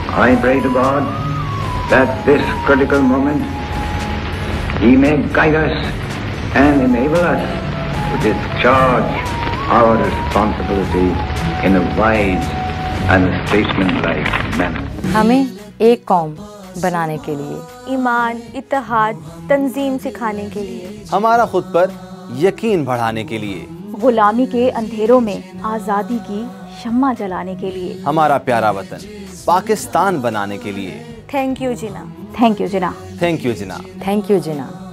I pray to God that this critical moment He may guide us and enable us to discharge our responsibility in a wise and statesmanlike manner. हमें एक कौम बनाने के लिए, ईमान, इत्तेहाद, तंजीम सिखाने के लिए, हमारा खुद पर यकीन बढ़ाने के लिए, गुलामी के अंधेरों में आज़ादी की शम्मा जलाने के लिए, हमारा प्यारा वतन पाकिस्तान बनाने के लिए। Thank you Jinnah. Thank you Jinnah. Thank you Jinnah. Thank you Jinnah.